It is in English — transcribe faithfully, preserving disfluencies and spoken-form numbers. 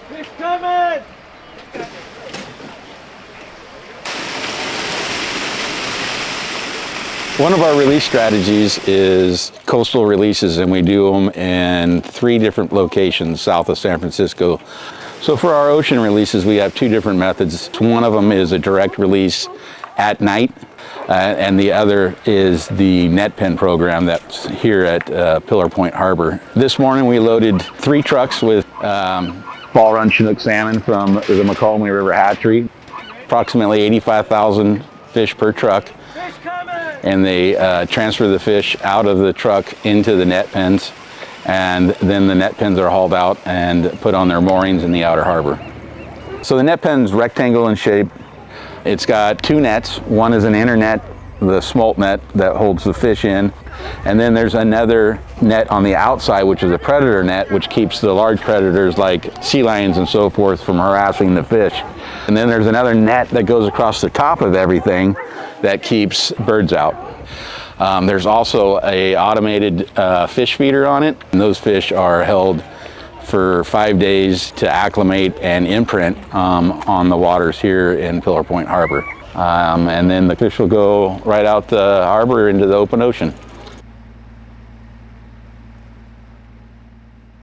Fish coming! One of our release strategies is coastal releases, and we do them in three different locations south of San Francisco. So for our ocean releases, we have two different methods. One of them is a direct release at night, uh, and the other is the net pen program that's here at uh, Pillar Point Harbor. This morning we loaded three trucks with um, ball run Chinook salmon from the McCollum River hatchery, approximately eighty-five thousand fish per truck. And they uh, transfer the fish out of the truck into the net pens, and then the net pens are hauled out and put on their moorings in the outer harbor. So the net pen's rectangle in shape. It's got two nets. One is an inner net, the smolt net that holds the fish in, and then there's another net on the outside, which is a predator net, which keeps the large predators like sea lions and so forth from harassing the fish. And then there's another net that goes across the top of everything that keeps birds out. Um, there's also a automated uh, fish feeder on it, and those fish are held for five days to acclimate and imprint um, on the waters here in Pillar Point Harbor. Um, and then the fish will go right out the harbor into the open ocean.